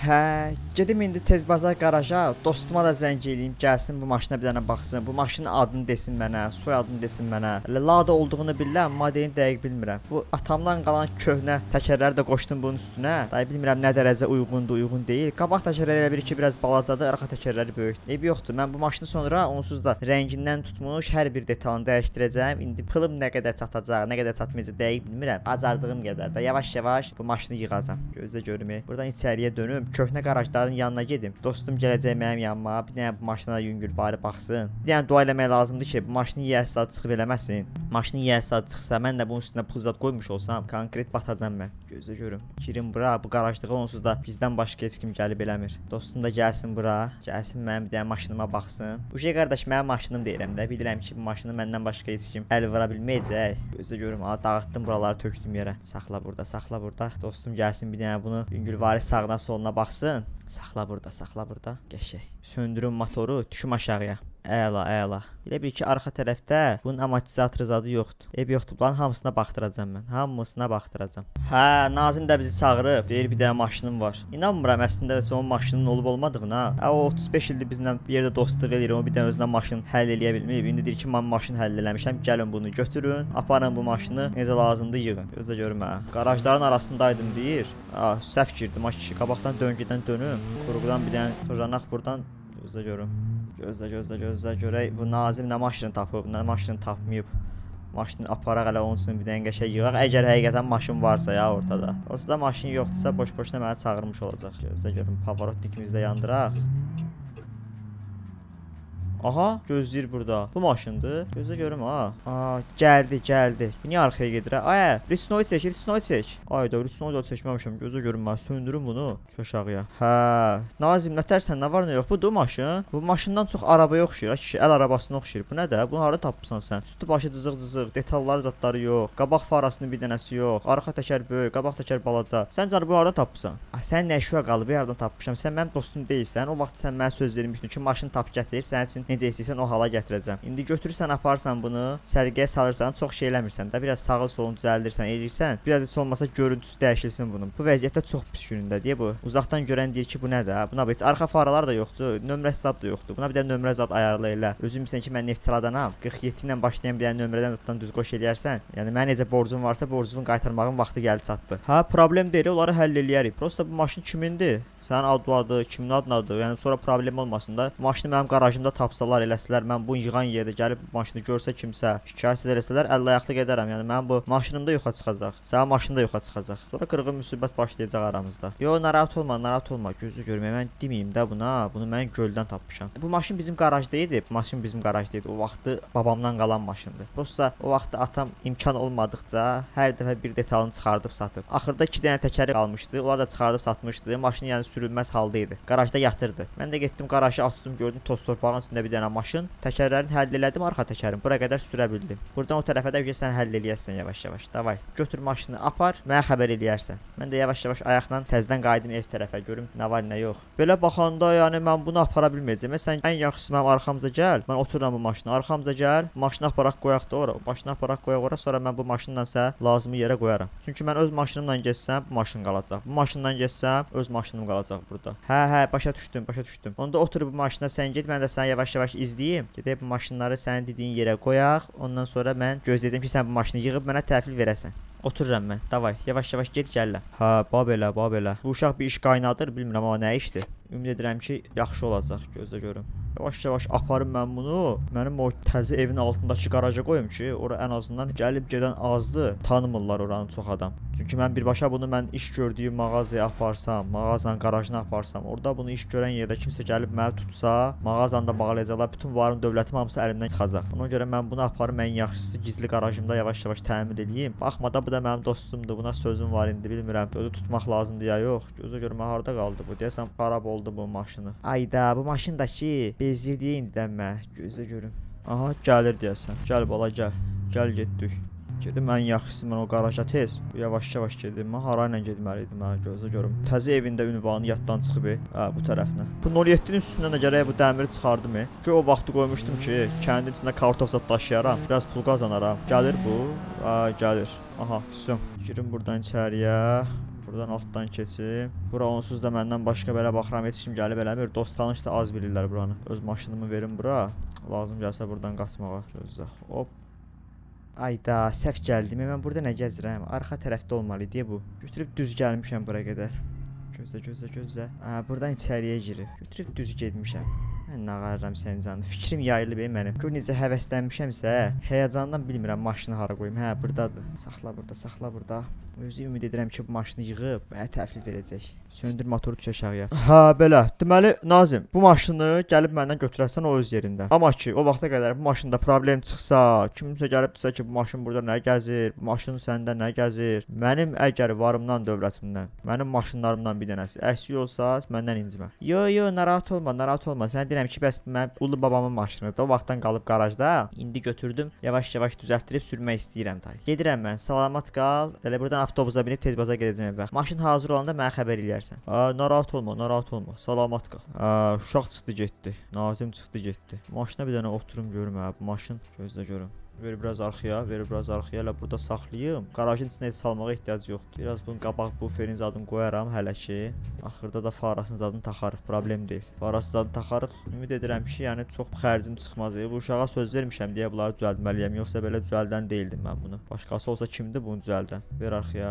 Hə, gedim indi tez bazar qaraja, dostuma da zəng eləyim, gəlsin bu maşına bir dənə baxsın. Bu maşının adını desin mənə, soyadını desin mənə. Lada olduğunu bilirəm, modelini dəqiq bilmirəm. Bu atamdan qalan köhnə təkərləri də qoşdum bunun üstünə. Day bilmirəm nə dərəcə uyğundur, uyğun deyil. Qabaq təkərləri elə bir ki, biraz balacadır, arxa təkərləri böyükdür. Eybi yoxdur. Mən bu maşını sonra onsuz da rəngindən tutmuş hər bir detalını dəyişdirəcəm. İndi pılım nə qədər çatacaq, nə qədər çatmayacaq dəqiq bilmirəm. Bacardığım qədər də yavaş-yavaş bu maşını yığacam. Gözlə görüm. Buradan içəriyə dönüm. Köhnə qarajların yanına gedim. Dostum gələcək mənim yanıma. Bir dənə bu maşına yüngül bari baxsın. Bir dənə dua eləmək lazımdır ki, bu maşının yiyəsi çıxıb eləməsin. Maşının yiyəsi çıxsa, mən də bunun üstünə pul zad qoymuş olsam, konkret batacam mən. Gözlə görüm. Girim bura, bu qarajlığa onsuz da bizdən başqa heç kim gəlib eləmir. Dostum da gəlsin bura. Gəlsin mənim bir dənə maşınıma baxsın. Bu şey qardaş mənim maşınım deyirəm də. Bilirəm ki, bu maşını məndən başqa heç kim əl vura bilməyəcək. Gözlə görüm. Dağıtdım buraları, tökdüm yerə. Saxla burada, saxla burada. Dostum gəlsin bir dənə bunu yüngülvari sağına soluna baxsın. Saxla burada, saxla burada. Qəşəng. Söndürün motoru, düşüm aşağıya. Əla, əla. Elə bil ki, arxa tərəfdə bunun amortizatoru zadı yoxdur. Ev yoxdur. Bunların hamısına baxdıracam mən. Hamısına baxdıracam. Hə, Nazim də bizi çağırıb. Deyir bir dənə maşınım var. İnanmıram əslində onun maşının olub olmadığına. O 35 ildir bizlə bir yerdə dostluq eləyir. O bir dənə özünə maşın həll eləyə bilməyib. İndi deyir ki, mən maşın həll eləmişəm. Gəlin bunu götürün. Aparın bu maşını. Necə lazımdır yığın. Gözlə görüm hə. Qarajların arasındaydım deyir. Səhv girdim. Kişi qabaqdan döngədən dönüm. Quruqdan bir dənə fırlanaq buradan. Gözlə görüm. Gözlə görək bu Nazim nə maşını tapıb, nə maşını tapmayıb. Maşını aparaq elə onun üçün bir dənə qəşəng yığaq. Əgər həqiqətən maşın varsa ya ortada. Ortada maşın yoxdursa boş-boşuna məni çağırmış olacaq. Gözlə görüm pavarotnikimizi də yandıraq. Aha, gözləyir burada. Bu maşındır. Gözlə görüm ha. Gəldi. Niyə arxaya gedir? Ay, Ritsnoy çək. Ayda Ritsnoy da çəkməmişəm. Gözlə görüm mən. Söndürüm bunu. Çıx aşağıya. Hə. Nazim nətərsən? Nə var nə yox? Budur maşın. Bu maşından çox arabaya oxşayır. Kişi əl arabasına oxşayır. Bu nədir? Bunu harda tapmısan sən? Üstü başı cızıq-cızıq, detalları zadları yox. Qabaq farasının bir dənəsi yox. Arxa təkər böyük, qabaq təkər balaca. Sən canı bunu harda tapmısan? Sən nə şüyə qalıb? Yerdən tapmışam. Sən mənim dostum deyilsən. O vaxt sən mənə söz vermişdin ki, maşını tap gətir. Sənin üçün necə istəyirsən o hala gətirəcəm. İndi götürürsən, aparsan bunu, sərgiyə salırsan, çox şey eləmirsən də, biraz sağı solunu düzəldirsən, eləyirsən. Biraz heç olmasa görüntüsü dəyişilsin bunun. Bu vəziyyətdə çox pis günündə deyə bu. Uzaqdan görən deyir ki, bu nədir? Buna heç arxa faralar da yoxdur, nömrə zad da yoxdur. Buna bir də nömrə zad ayarla elə. Özün bilirsən ki, mən Neftçaladanam. 47 ilə başlayan bir dənə nömrədən zaddan düz qoş eləyərsən. Yəni mənə necə borcum varsa, borcumu qaytarmağın vaxtı gəldi çatdı. Hə, problem deyil, onları həll eləyərik. Prosta bu maşın kimindir? Sənin adın, kimin adınadır? Yəni sonra problem olmasın da. Maşını mənim qarajımda tapsalar, eləsələr, mən bu yığan yerdə gəlib maşını görsə kimsə, şikayət eləsələr, əllə ayaqlı gedərəm. Yəni mənim bu maşınımda yoxa çıxacaq. Sənin maşında yoxa çıxacaq. Sonra qırğın müsibət başlayacaq aramızda. Yo, narahat olma. Gözü görmə. Mən deməyim də buna. Bunu mən göldən tapmışam. Bu maşın bizim qarajda idi. Bu maşın bizim qarajda idi. O vaxtı babamdan qalan maşındır. Prosta o vaxtı atam imkan olmadıqca hər dəfə bir detalını çıxardıb satıb. Axırda 2 dənə təkəri qalmışdı. Onlar da çıxardıb satmışdı. Maşın yəni sürülməz halda idi. Qarajda yatırdı. Mən də getdim qarajı açdım, gördüm toz torpağın içində bir dənə maşın. Təkərlərini həll elədim, arxa təkərim. Bura qədər sürə bildim. Buradan o tərəfə də sən həll eləyərsən yavaş-yavaş. Davay, götür maşını, apar, mənə xəbər eləyərsən. Mən də yavaş-yavaş ayaqla təzədən qayıdım ev tərəfə, görüm nə var, nə yox. Belə baxanda, yəni mən bunu apara bilməyəcəm. Sən ən yaxşısı mənim arxamca gəl. Mən otururam bu maşına, arxamca gəl. Maşını aparaq qoyaq da ora. Maşını aparaq qoyaq ora, sonra mən bu maşınla sə lazımı yerə qoyaram. Çünki mən öz maşınımla getsəm, bu maşın qalacaq. Bu maşınla getsəm, öz maşınım qalacaq burada. Hə, başa düşdüm. Onda otur bu maşına, sən get, mən də səni yavaş-yavaş izləyim. Gedib bu maşınları sənin dediyin yerə qoyaq. Ondan sonra mən gözləyəcəm ki, sən bu maşını yığıb mənə təhvil verəsən. Otururam mən. Davay, yavaş-yavaş get gəllə. Hə, babelə. Bu uşaq bir iş qaynadır, bilmirəm amma nə işdir. Ümid edirəm ki, yaxşı olacaq. Gözlə görüm. Yavaş-yavaş aparım mən bunu. Mənim o təzə evin altındakı qaraja qoyum ki, ora ən azından gəlib gedən azdır. Tanımırlar oranı çox adam. Çünki mən birbaşa bunu mən iş gördüyüm mağazaya aparsam, mağazanın qarajına aparsam, orada bunu iş görən yerdə kimsə gəlib məni tutsa, mağazanı da bağlayacaqlar, bütün varım, dövlətim hamısı əlimdən çıxacaq. Ona görə mən bunu aparım, ən yaxşısı gizli qarajımda yavaş-yavaş təmin edeyim. Baxmada bu da mənim dostumdur, buna sözüm var indi, bilmirəm. Sözü tutmaq lazımdır ya yox. Gözə görmə harda qaldı bu? Deyəsən xarab oldu bu maşını. Ayda, bu maşındakı bezdirdiyi indidən mən. Gözə görüm. Aha, gəlir deyəsən. Gəl bala, gəl. Gəl getdik. Gedim ən yaxşısı mən o qaraja tez. Yavaş-yavaş gedim. Mən harayla getməli idim mən, gözlə görüm. Təzə evində ünvanı yaddan çıxıb, bu tərəfinə. Bu 07-nin üstündən də gərək bu dəmiri çıxardım, ki o vaxtı qoymuşdum ki, kəndin içində kartof zad daşıyaram, biraz pul qazanaram. Gəlir bu. Gəlir. Aha, füsun. Girim buradan içəriyə. Buradan altdan keçim. Bura onsuz da məndən başqa belə baxıram heç kim gəlib eləmir. Dost tanış da az bilirlər buranı. Öz maşınımı verin bura. Lazım gəlsə buradan qaçmağa. Gözlə. Hop. Ayda, səhv gəldim. Mən burada nə gəzirəm? Arxa tərəfdə olmalı idi bu. Götürüb düz gəlmişəm bura qədər. Gözlə. Buradan içəriyə girib. Götürüb düz getmişəm. Mən nağarıram sənin canını. Fikrim yayılıb mənim. Gör necə həvəslənmişəmsə, həyəcandan bilmirəm maşını hara qoyum. Hə, burdadır. Saxla burada. Özü ümid edirəm ki, bu maşını yığıb mənə təhvil verəcək. Söndür motoru düş aşağıya. Hə, belə. Deməli, Nazim, bu maşını gəlib məndən götürəsən o öz yerində. Amma ki, o vaxta qədər bu maşında problem çıxsa, kimsə gəlib desə ki, bu maşın burada nə gəzir, bu maşın səndə nə gəzir, mənim əgər varımdan, dövlətimdən, mənim maşınlarımdan bir dənəsi əksik olsa, məndən incimə. Yo, narahat olma. Sən deyirəm ki, bəs mən ulu babamın maşınıdır. O vaxtdan qalıb qarajda. İndi götürdüm, yavaş-yavaş düzəltdirib sürmək istəyirəm tay. Gedirəm mən, salamat qal. Elə buradan avtobusa binib tez baza gedəcəm evə. Maşın hazır olanda mənə xəbər eləyərsən. Narahat olma. Salamat qal. Uşaq çıxdı getdi. Nazim çıxdı getdi. Maşına bir dənə oturum görüm bu maşın. Gözlə görüm. Ver biraz arxaya. Elə burada saxlayım. Qarajın içinə heç salmağa ehtiyac yoxdur. Biraz bunun qabaq buferin zadını qoyaram hələ ki. Axırda da farasının zadını taxarıq. Problem deyil. Farasının zadını taxarıq. Ümid edirəm ki, yəni çox xərcim çıxmaz. Bu uşağa söz vermişəm deyə bunları düzəltməliyəm. Yoxsa belə düzəldən deyildim mən bunu. Başqası olsa kimdir bunu düzəldən? Ver arxaya.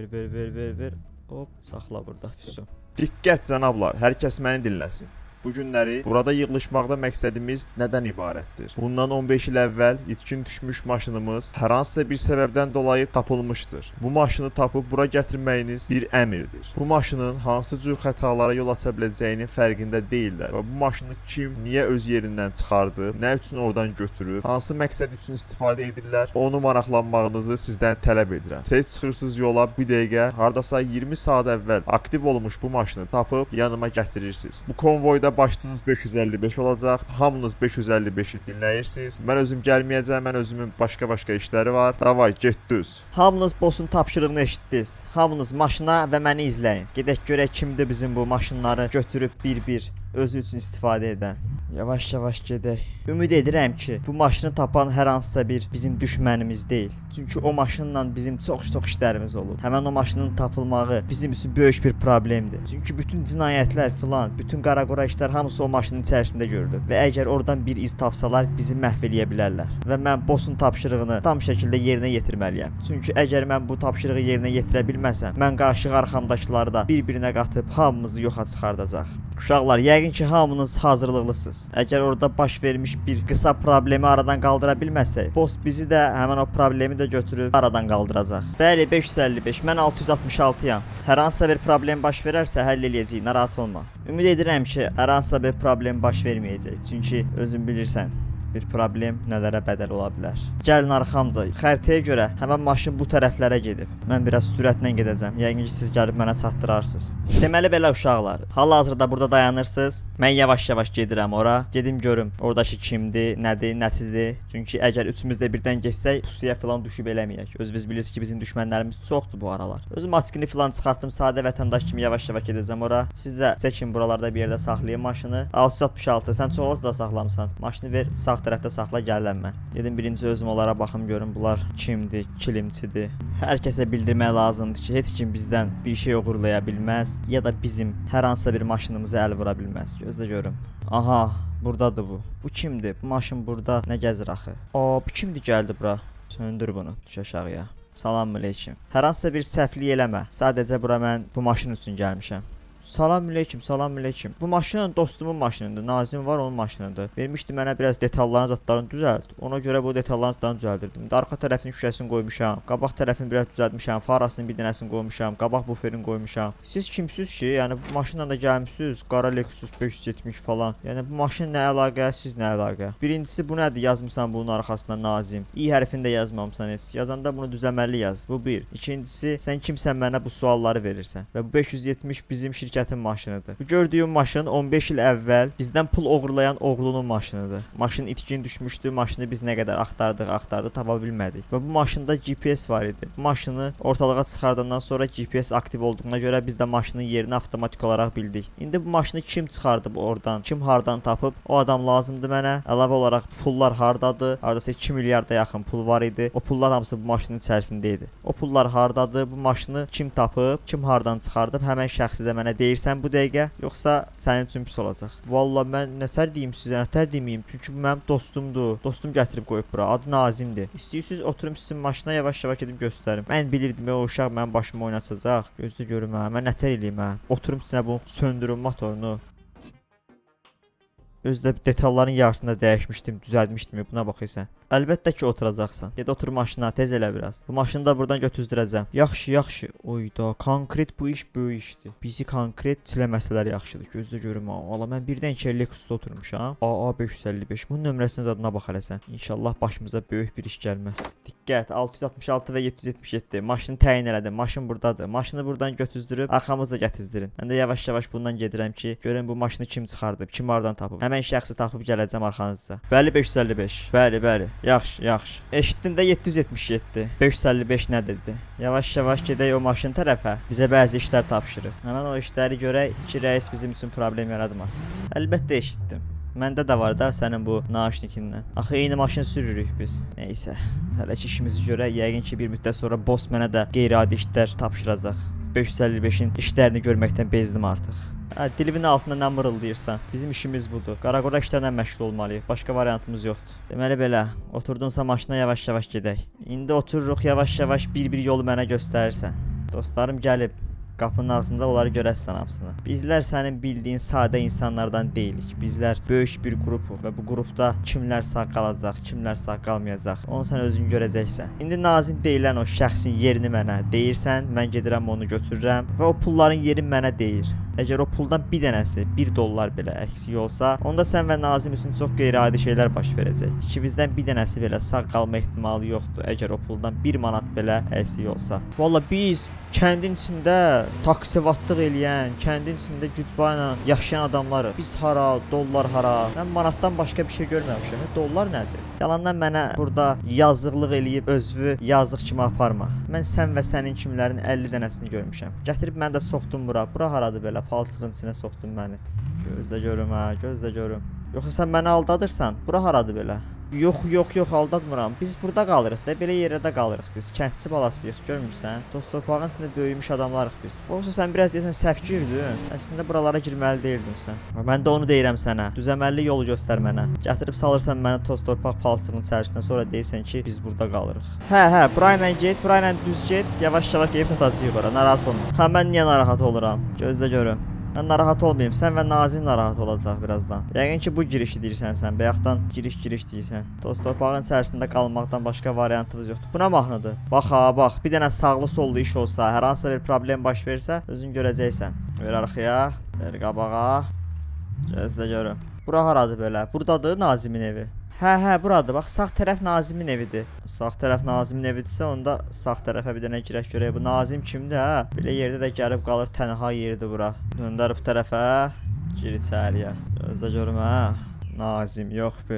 Ver. Hop, saxla burada. Füsun. Diqqət cənablar, hər kəs məni dinləsin. Bu günləri burada yığılışmaqda məqsədimiz nədən ibarətdir? Bundan 15 il əvvəl itkin düşmüş maşınımız hər hansısa bir səbəbdən dolayı tapılmışdır. Bu maşını tapıb bura gətirməyiniz bir əmrdir. Bu maşının hansı cür xətalara yol aça biləcəyinin fərqində deyillər və bu maşını kim, niyə öz yerindən çıxardı, nə üçün oradan götürüb, hansı məqsəd üçün istifadə edirlər, onu maraqlanmağınızı sizdən tələb edirəm. Tez çıxırsınız yola, bir dəqiqə, hardasa 20 saat əvvəl aktiv olmuş bu maşını tapıb yanıma gətirirsiniz. Bu konvoyda başçınız 555 olacaq. Hamınız 555-i dinləyirsiniz. Mən özüm gəlməyəcəm. Mən özümün başqa işləri var. Davay, get düz. Hamınız boss'un tapşırığını eşitdiniz. Hamınız maşına və məni izləyin. Gedək görək kimdir bizim bu maşınları götürüb bir-bir özü üçün istifadə edən. Yavaş-yavaş gedək. Ümid edirəm ki, bu maşını tapan hər hansısa bir bizim düşmənimiz deyil. Çünki o maşınla bizim çox işlərimiz olub. Həmin o maşının tapılmağı bizim üçün böyük bir problemdir. Çünki bütün cinayətlər filan, bütün qara-qora işlər hamısı o maşının içərisində görülür və əgər oradan bir iz tapsalar bizi məhv eləyə bilərlər. Və mən boss'un tapşırığını tam şəkildə yerinə yetirməliyəm. Çünki əgər mən bu tapşırığı yerinə yetirə bilməsəm, mən qarşı arxamdakıları da bir-birinə qatıb hamımızı yoxa çıxardacaq. Uşaqlar, yəqin ki, hamınız hazırlıqlısınız. Əgər orada baş vermiş bir qısa problemi aradan qaldıra bilməsək, boss bizi də həmin o problemi də götürüb aradan qaldıracaq. Bəli, 555, mən 666-yam. Hər hansısa bir problem baş verərsə həll eləyəcəyik, narahat olma. Ümid edirəm ki, hər hansısa bir problem baş verməyəcək. Çünki özün bilirsən, bir problem nələrə bədəl ola bilər. Gəlin arxamca. Xəritəyə görə həmin maşın bu tərəflərə gedib. Mən biraz sürətlə gedəcəm. Yəqin ki, siz gəlib mənə çatdırarsınız. Deməli belə uşaqlar, hal-hazırda burada dayanırsınız. Mən yavaş-yavaş gedirəm ora. Gedim görüm oradakı kimdir, nədir, nəçidir. Çünki əgər üçümüz də birdən geçsək, pusuya filan düşüb eləməyək. Özünüz bilirsiniz ki, bizim düşmənlərimiz çoxdur bu aralar. Özüm maskini filan çıxartdım, sadə vətəndaş kimi yavaş-yavaş gedəcəm ora. Siz də çəkin buralarda bir yerdə saxlayın maşını. 666, sən çox ortada saxlamısan. Maşını ver, sağ tərəfdə saxla, gələm mən. Dedim birinci özüm onlara baxım görüm bunlar kimdir, kilimçidir. Hər kəsə bildirmək lazımdır ki, heç kim bizdən bir şey uğurlaya bilməz ya da bizim hər hansısa bir maşınımıza əl vura bilməz. Gözlə görüm. Aha, burdadır bu. Bu kimdir? Bu maşın burada nə gəzir axı? Bu kimdir gəldi bura? Söndür bunu, düş aşağıya. Salam əleykum. Hər hansısa bir səhvlik eləmə. Sadəcə bura mən bu maşın üçün gəlmişəm. Salam əleykum. Bu maşın dostumun maşınıdır. Nazim var onun maşınıdır. Vermişdi mənə biraz detalların zadlarını düzəlt. Ona görə bu detalların zadlarını düzəldirdim. Arxa tərəfinin şüşəsini qoymuşam. Qabaq tərəfini biraz düzəltmişəm. Farasının bir dənəsini qoymuşam. Qabaq buferini qoymuşam. Siz kimsiniz ki? Yəni bu maşınla da gəlmisiniz. Qara Lexus 570 falan. Yəni bu maşın nə əlaqə, siz nə əlaqə? Birincisi bu nədir? Yazmısan bunun arxasında Nazim. İ hərfini də yazmamısan heç. Yazanda bunu düzəməlli yaz. Bu bir. İkincisi sən kimsən mənə bu sualları verirsən? Və bu 570 bizim şirkətin şirkətin maşınıdır. Bu gördüyüm maşın 15 il əvvəl bizdən pul oğurlayan oğlunun maşınıdır. Maşın itkin düşmüşdü. Maşını biz nə qədər axtardıq, tapa bilmədik. Və bu maşında GPS var idi. Bu maşını ortalığa çıxardandan sonra GPS aktiv olduğuna görə biz də maşının yerini avtomatik olaraq bildik. İndi bu maşını kim çıxardıb oradan, kim hardan tapıb? O adam lazımdır mənə. Əlavə olaraq pullar hardadır? Hardasa 2 milyarda yaxın pul var idi. O pullar hamısı bu maşının içərisində idi. O pullar hardadır? Bu maşını kim tapıb? Kim hardan çıxardıb? Həmən şəxsi də mənə deyirsən bu dəqiqə, yoxsa sənin üçün pis olacaq. Vallahi mən nətər deyim sizə, nətər deməyim? Çünki bu mənim dostumdur. Dostum gətirib qoyub bura. Adı Nazimdir. İstəyirsiniz oturum sizin maşına yavaş-yavaş gedib göstərim. Mən bilirdim o uşaq mənim başıma oynatacaq. Gözlə görüm hə. Mən nətər eləyim hə? Oturum sizə bunu söndürüm motorunu. Özdə detalların yarısında dəyişmişdim, düzəltmişdim. Buna baxırsan. Əlbəttə ki oturacaqsan. Get otur maşına, tez elə biraz. Bu maşını da buradan götüzdürəcəm. Yaxşı. Oyda, konkret bu iş böyük işdir. Bizi konkret çiləməsələr yaxşıdır. Gözlə görüm ha. Valla mən birdən iki Lexus'da oturmuşam. AA 555. Bunun nömrəsinin adına bax hələ sən. İnşallah başımıza böyük bir iş gəlməz. Diqqət, 666 və 777. Maşını təyin elədim. Maşın burdadır. Maşını buradan götüzdürüb arxamızda gətizdirin. Mən də yavaş-yavaş bundan gedirəm ki, görün bu maşını kim çıxardıb, kim hardan tapıb. Həmən şəxsi tapıb gələcəm arxanızda. Bəli 555. Bəli. Yaxşı. Eşitdim də 777. 555 nə dedi? Yavaş-yavaş gedək o maşın tərəfə. Bizə bəzi işlər tapşırıb. Həmən o işləri görək ki, rəis bizim üçün problem yaratmasın. Əlbəttə eşitdim. Məndə də var da sənin bu naşnikindən. Axı eyni maşın sürürük biz. Nəysə, hələ ki işimizi görək. Yəqin ki bir müddət sonra boss mənə də qeyri-adi işlər tapşıracaq. 555-in işlərini görməkdən bezdim artıq. Dilimin altında nə mırıldayırsan, bizim işimiz budur. Qaraqora işlərlə məşğul olmalıyıq. Başqa variantımız yoxdur. Deməli belə, oturdunsa maşına yavaş-yavaş gedək. İndi otururuq yavaş-yavaş bir yolu mənə göstərirsən. Dostlarım gəlib. Qapının ağzında onları görəsən hamısını. Bizlər sənin bildiyin sadə insanlardan deyilik. Bizlər böyük bir qrupuq və bu qrupda kimlər sağ qalacaq, kimlər sağ qalmayacaq, onu sən özün görəcəksən. İndi Nazim deyilən o şəxsin yerini mənə deyirsən, mən gedirəm onu götürürəm və o pulların yeri mənə deyir. Əgər o puldan bir dənəsi, $1 belə əksik olsa, onda sən və Nazim üçün çox qeyri-adi şeylər baş verəcək. İkimizdən bir dənəsi belə sağ qalma ehtimalı yoxdur, əgər o puldan 1 manat belə əksik olsa. Valla biz kəndin içində taksivatlıq eləyən, kəndin içində gücbayla yaşayan adamlarıq. Biz hara, dollar hara? Mən manatdan başqa bir şey görməmişəm. Dollar nədir? Yalandan mənə burada yazıqlıq eləyib özünü yazıq kimi aparma. Mən sən və sənin kimlərin 50 dənəsini görmüşəm. Gətirib məni də soxdun bura. Bura haradır belə? Palçığın içinə soxdun məni. Gözlə görüm ha, gözlə görüm. Yoxsa sən məni aldadırsan? Bura haradır belə? Yox, aldatmıram. Biz burada qalırıq da, belə yerdə qalırıq biz. Kəndçi balasıyıq, görmürsən? Dost torpağın içində böyümüş adamlarıq biz. Olsa sən biraz deyəsən səhv girdin. Əslində buralara girməli deyildin sən. Mən də onu deyirəm sənə. Düzəməlli yolu göstər mənə. Gətirib salırsan məni toz torpaq palçığın içərisindən, sonra deyirsən ki, biz burada qalırıq. Hə, burayla get, burayla düz get. Yavaş-yavaş gəlib satacağıq ora. Narahat olma. Ha, mən niyə narahat oluram? Gözlə görüm. Mən narahat olmayayım, sən və Nazim narahat olacaq birazdan. Yəqin ki bu girişi deyirsən sən, bayaqdan giriş deyirsən. Toz torpağın içərisində qalmaqdan başqa variantımız yoxdur. Bu nə mahnıdır? Bax, bir dənə sağlı sollu iş olsa, hər hansısa bir problem baş versə, özün görəcəksən. Ver arxaya, ver qabağa. Gözlə görüm. Bura haradır belə? Buradadır Nazimin evi. Hə, buradır. Bax, sağ tərəf Nazimin evidir. Sağ tərəf Nazimin evidirsə, onda sağ tərəfə bir dənə girək görək. Bu Nazim kimdir, hə? Belə yerdə də gəlib qalır, tənha yerdir bura. Döndər bu tərəfə, gir içəriyə. Gözlə görüm, hə? Nazim, yox bu.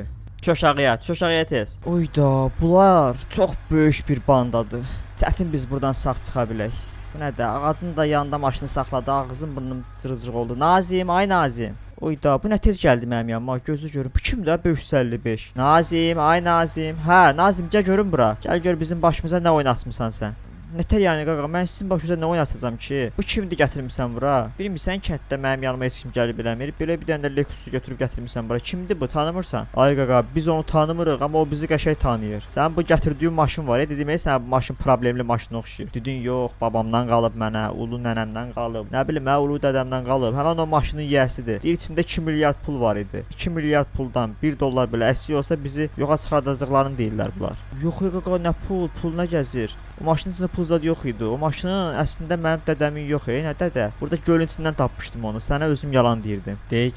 Çoşağıya tez. Oyda, bunlar çox böyük bir bandadır. Çətin biz buradan sağ çıxa bilək. Bu nədir? Ağacın da yanında maşını saxladı, ağzım burnum cırıcırıq oldu. Nazim, ay Nazim. Oyda, bu nə tez gəldi mənim yanıma, gözü görüm. Bu kimdir, 555? Nazim, ay Nazim. Hə, Nazim, gəl görüm bura. Gəl gör bizim başımıza nə oynatmısan sən. Nətər yəni qaqa, mən sizin başınıza nə oynatacağam ki? Bu kimdir gətirmisən bura? Bilmirsən kənddə mənim yanıma heç kim gəlib eləmir. Belə bir dənə də Lexusu götürüb gətirmisən bura. Kimdir bu? Tanımırsan? Ay qaqa, biz onu tanımırıq, amma o bizi qəşəng tanıyır. Sən bu gətirdiyin maşın var, dedim, sən bu maşın problemli maşına oxşayır. Dedin, yox, babamdan qalıb mənə, ulu nənəmdən qalıb. Nə bilim, ulu dədəmdən qalıb. Həmin o maşının yiyəsidir. Deyir içində 2 milyard pul var idi. 2 milyard puldan $1 belə əksik olsa bizi yoxa çıxardacaqlarını deyirlər bunlar. Yox qaqa, nə pul nə gəzir? O maşının içində pul zad yox idi. O maşının əslində mənim dədəmin yox, nə dədə? Burada gölün içindən tapmışdım onu. Sənə özüm yalan deyirdim. Deyək gəl.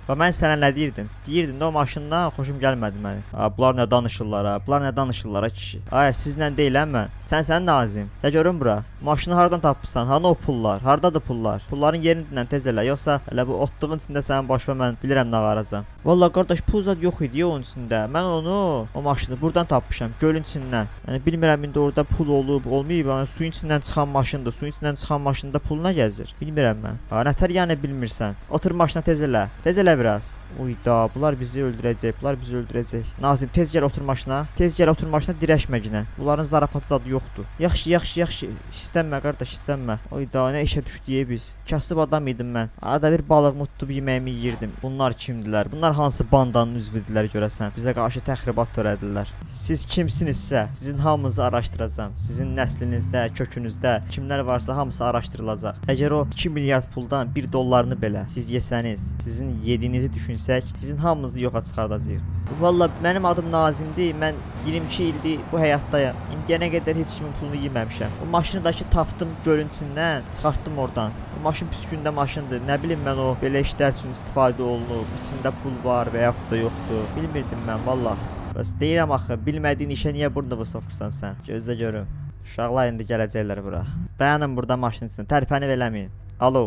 Və mən sənə nə deyirdim? Deyirdim də o maşından xoşum gəlmədi mənim. Ha, bunlar nə danışırlar ha? Bunlar nə danışırlar ha kişi? Ay, sizlə deyiləm mən. Sən Nazim. Də görüm bura. Maşını hardan tapmısan? Hanı o pullar? Hardadır pullar? Pulların yerini dinlə tez elə. Yoxsa elə bu otluğun içində sənin başıma mən bilirəm nə varacam. Vallahi qardaş, pul zad yox idi onun içində. Mən onu, o maşını buradan tapmışam, gölün içindən. Yəni bilmirəm indi orada pul olub, olmayıb. Yəni suyun içindən çıxan maşındır. Suyun içindən çıxan maşında pul nə gəzir? Bilmirəm mən. Ha, nətər yəni bilmirsən? Otur maşına tez elə. Tez elə biraz. Uyda, bunlar bizi öldürəcək. Bunlar bizi öldürəcək. Nazim, tez gəl otur maşına. Tez gəl otur maşına, dirəşməginə. Bunların zarafatı zadı yoxdur. Yaxşı. İstənmə qardaş, istənmə. Uyda, nə işə düşdük biz? Kasıb adam idim mən. Arada bir balıq tutub yeməyimi yeyirdim. Bunlar kimdilər? Bunlar hansı bandanın üzvüdülər görəsən? Bizə qarşı təxribat törədilər. Siz kimsinizsə, sizin hamınızı araşdıracağam. Sizin nəslinizdə, kökünüzdə kimlər varsa hamısı araşdırılacaq. Əgər o 2 milyard puldan 1 dollarını belə siz yesəniz, sizin yediyinizi düşünsək, sizin hamınızı yoxa çıxardacağıq biz. Vallahi mənim adım Nazimdir. Mən 22 ildir bu həyatdayam. İndiyənə qədər heç kimin pulunu yeməmişəm. O maşını da ki tapdım gölün içindən, çıxartdım oradan. O maşın pis gündə maşındır. Nə bilim mən o belə işlər üçün istifadə olunub, içində pul var və yaxud da yoxdur. Bilmirdim mən vallahi. Bəs deyirəm axı, bilmədiyin işə niyə burnumu soxursan sən? Gözlə görüm. Uşaqlar indi gələcəklər bura. Dayanın burada maşının içində. Tərpənib eləməyin. Alo,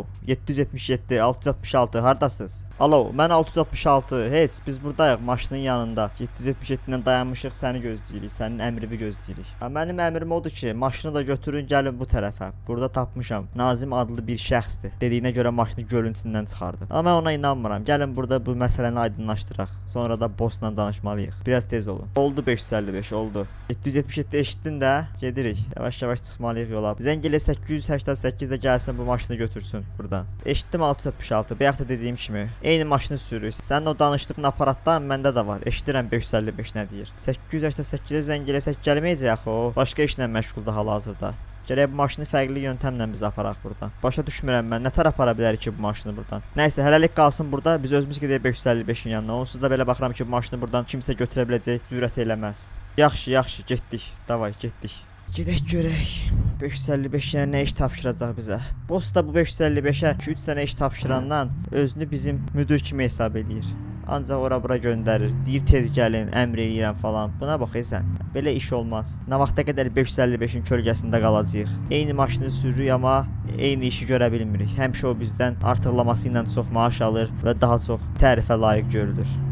777, 666, hardasınız? Alo, mən 666, heç, biz buradayıq maşının yanında. 777-dən dayanmışıq, səni gözləyirik, sənin əmrini gözləyirik. Mənim əmrim odur ki, maşını da götürün, gəlin bu tərəfə. Burada tapmışam, Nazim adlı bir şəxsdir. Dediyinə görə maşını gölün içindən çıxardı. Amma mən ona inanmıram, gəlin burada bu məsələni aydınlaşdıraq. Sonra da bossla danışmalıyıq. Biraz tez olun. Oldu 555, oldu. 777 eşitdin də, gedirik. Yavaş-yavaş çıxmalıyıq yola. Zəngilə 888-də gəlsin bu maşını götürsün buradan. Eşitdim 666, bayaq da dediyim kimi. Eyni maşını sürürük. Sənin o danışdığın aparatdan məndə də var. Eşidirəm 555 nə deyir. 888-ə zəng eləsək gəlməyəcək axı o. Başqa işlə məşğuldur hal-hazırda. Gərək bu maşını fərqli yöntəmlə biz aparaq buradan. Başa düşmürəm mən. Nətər apara bilərik ki bu maşını buradan? Nəysə, hələlik qalsın burada. Biz özümüz gedək 555-in yanına. Onsuz da belə baxıram ki bu maşını buradan kimsə götürə biləcək, cürət eləməz. Yaxşı, getdik. Davay, getdik. Gedək görək. 555 yenə nə iş tapşıracaq bizə? Boss da bu 555-ə 2-3 dənə iş tapşırandan özünü bizim müdür kimi hesab eləyir. Ancaq ora-bura göndərir. Deyir tez gəlin, əmr eləyirəm falan. Buna bax sən. Belə iş olmaz. Nə vaxta qədər 555-in kölgəsində qalacağıq. Eyni maşını sürürük, amma eyni işi görə bilmirik. Həmişə o bizdən artıqlaması ilə çox maaş alır və daha çox tərifə layiq görülür.